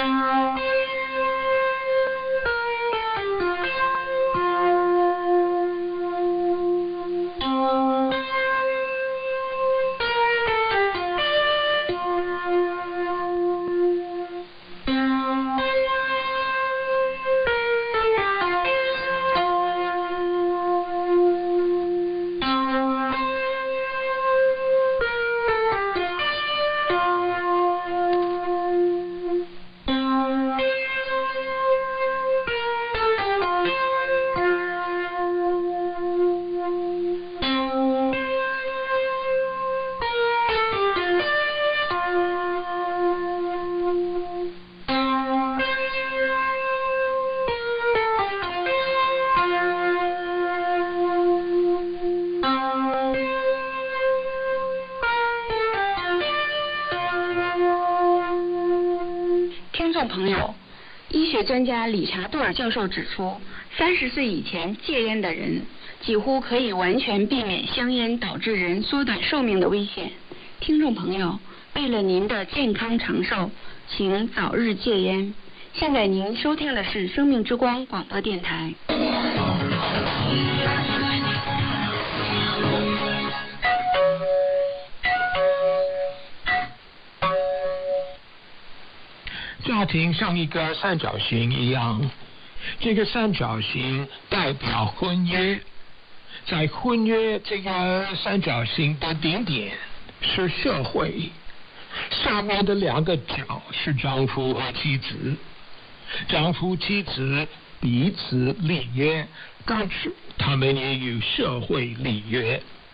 听众朋友，医学专家理查杜尔教授指出，30岁以前戒烟的人几乎可以完全避免香烟导致人缩短寿命的危险。听众朋友，为了您的健康长寿，请早日戒烟。现在您收听的是生命之光广播电台。 家庭像一个三角形一样，这个三角形代表婚约，在婚约这个三角形的顶点是社会，下面的2个角是丈夫和妻子。丈夫妻子彼此立约，但是他们也有社会立约。